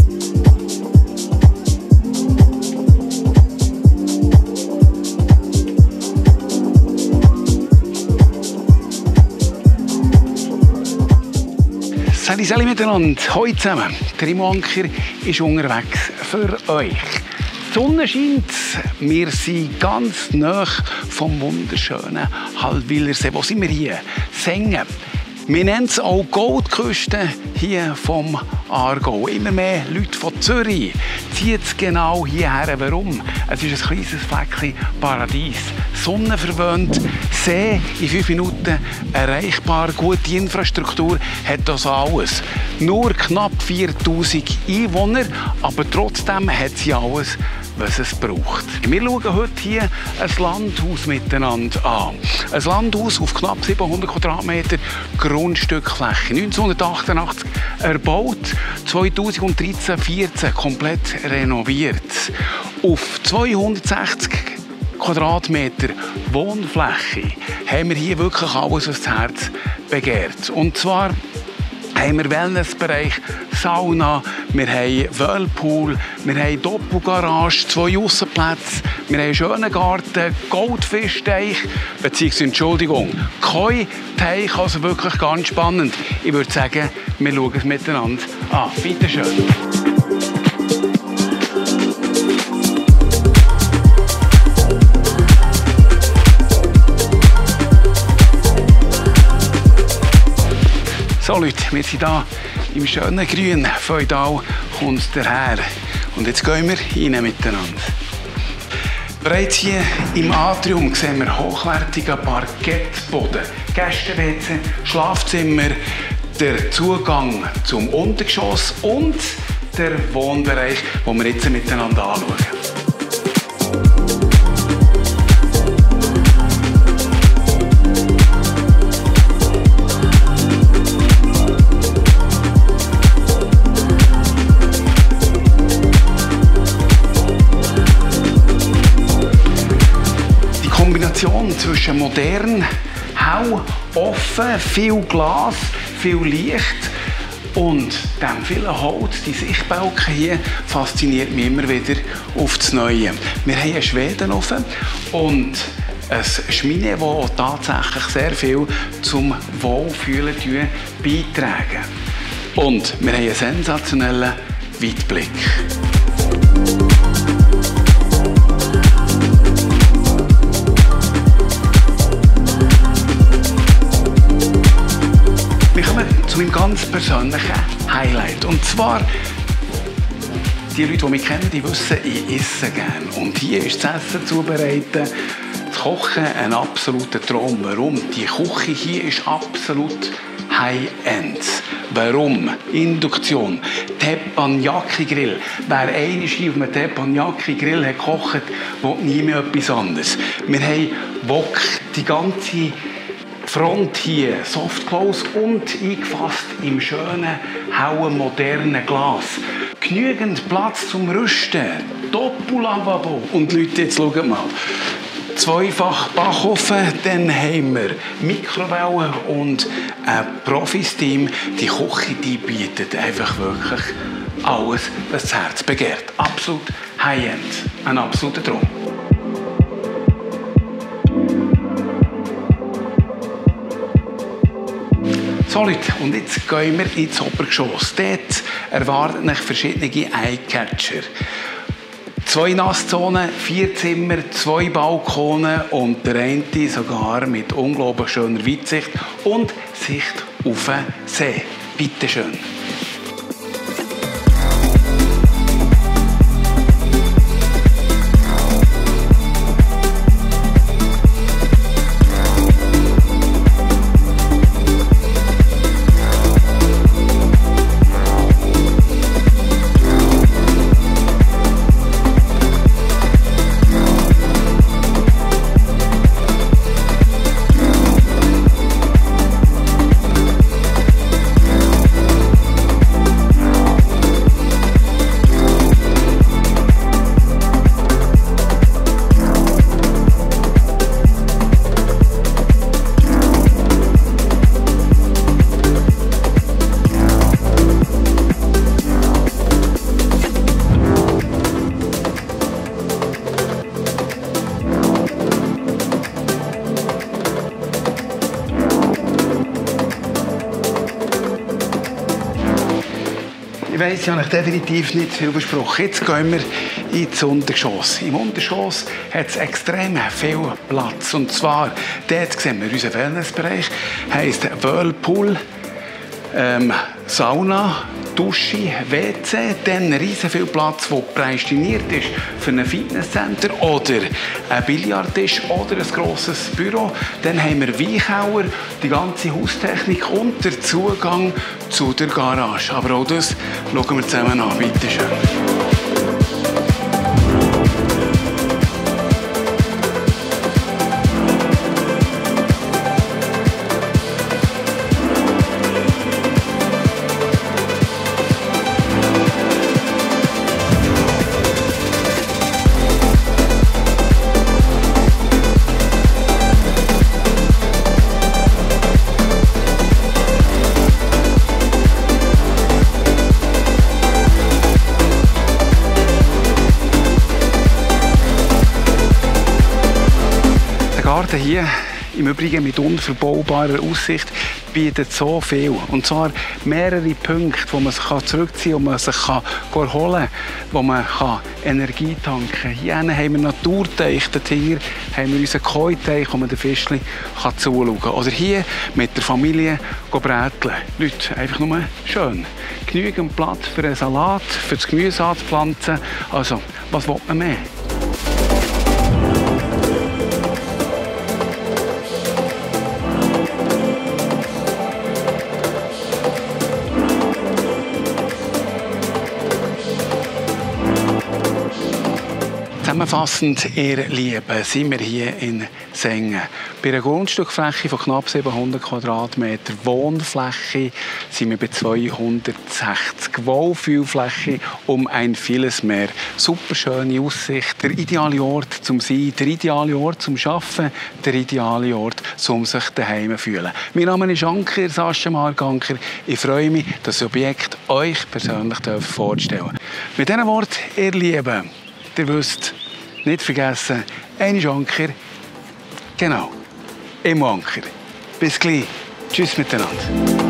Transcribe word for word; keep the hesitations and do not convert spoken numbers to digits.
Sali, Sali miteinander. Hallo zusammen. Der Remo Anker ist unterwegs für euch. Die Sonne scheint. Wir sind ganz nah vom wunderschönen Hallwilersee. Wo sind wir hier? Sengen. Wir nennen es auch Goldküste hier vom Aargau. Immer mehr Leute von Zürich ziehen es genau hierher. Warum? Es ist ein kleines Fleckchen Paradies. Sonnenverwöhnt, See in fünf Minuten erreichbar, gute Infrastruktur, hat das alles. Nur knapp viertausend Einwohner, aber trotzdem hat sie alles, was es braucht. Wir schauen heute hier ein Landhaus miteinander an. Ein Landhaus auf knapp siebenhundert Quadratmeter Grundstückfläche. neunzehnhundertachtundachtzig erbaut, zweitausenddreizehn vierzehn komplett renoviert. Auf zweihundertsechzig Quadratmeter Wohnfläche haben wir hier wirklich alles, was das Herz begehrt. Und zwar haben wir Wellnessbereich, Sauna, wir haben Whirlpool, wir haben Doppelgarage, zwei Aussenplätze, wir haben einen schönen Garten, Goldfischteich, beziehungsweise Entschuldigung, Koi-Teich, also wirklich ganz spannend. Ich würde sagen, wir schauen es miteinander an. Bitte schön. So Leute, wir sind hier im schönen Grün, feudal kommt daher. Und jetzt gehen wir rein miteinander. Bereits hier im Atrium sehen wir hochwertigen Parkettboden, Gäste-W C, Schlafzimmer, der Zugang zum Untergeschoss und der Wohnbereich, den wir jetzt miteinander anschauen. Zwischen modern, hell, offen, viel Glas, viel Licht und dem vielen Holz, die Sichtbalken hier, fasziniert mich immer wieder aufs Neue. Wir haben einen Schwedenofen und ein Schmine, das tatsächlich sehr viel zum Wohlfühlen beiträgt. Und wir haben einen sensationellen Weitblick. Zu meinem ganz persönlichen Highlight. Und zwar, die Leute, die mich kennen, die wissen, ich esse gerne. Und hier ist das Essen zubereiten, das Kochen ein absoluter Traum. Warum? Die Küche hier ist absolut High-End. Warum? Induktion. Teppanyaki-Grill. Wer einmal hier auf einem Teppanyaki-Grill hat gekocht, will nie mehr etwas anderes. Wir haben Wok, die ganze Front hier, Soft Close und eingefasst im schönen, hellen, modernen Glas. Genügend Platz zum Rüsten, Doppellavabo. Und Leute, jetzt schaut mal. Zweifach Backofen, dann haben wir Mikrowellen und ein Profis-Team. Die Küche, die bietet einfach wirklich alles, was das Herz begehrt. Absolut High-End, ein absoluter Traum. So Leute, und jetzt gehen wir ins Obergeschoss. Dort erwarten euch verschiedene Eyecatcher. Zwei Nasszonen, vier Zimmer, zwei Balkone und der eine sogar mit unglaublich schöner Weitsicht und Sicht auf den See. Bitte schön. weiss, ich habe definitiv nicht viel versprochen. Jetzt gehen wir ins Untergeschoss. Im Untergeschoss hat es extrem viel Platz. Und zwar, dort sehen wir unseren Wellnessbereich. Heisst Whirlpool, ähm, Sauna, Dusche, W C, dann riesen viel Platz, der prädestiniert ist für ein Fitnesscenter oder ein Billardtisch oder ein grosses Büro. Dann haben wir Weinkauer, die ganze Haustechnik und den Zugang zu der Garage. Aber auch das schauen wir zusammen an. Bitte schön. Der Garten hier, im Übrigen mit unverbaubarer Aussicht, bietet so viel. Und zwar mehrere Punkte, wo man sich zurückziehen kann, wo man sich erholen kann, wo man Energie tanken kann. Hier haben wir Naturteich, dahinter haben wir unseren Koi-Teich, wo man den Fischchen zuschauen kann. Oder hier mit der Familie bräteln. Leute, einfach nur schön. Genügend Platz für einen Salat, für das Gemüse anzupflanzen. Also, was will man mehr? Zusammenfassend, ihr Lieben, sind wir hier in Sengen. Bei einer Grundstückfläche von knapp siebenhundert Quadratmeter Wohnfläche sind wir bei zweihundertsechzig. Wohlfühlfläche um ein vieles mehr. Super schöne Aussicht, der ideale Ort zum Sein, der ideale Ort zum Arbeiten, der ideale Ort zum sich daheim zu fühlen. Mein Name ist Anker, Sascha Mark Anker. Ich freue mich, das Objekt euch persönlich vorzustellen. Mit diesen Worten, ihr Lieben, ihr wisst, nicht vergessen, ein Anker, genau, im Anker. Bis gleich. Tschüss miteinander.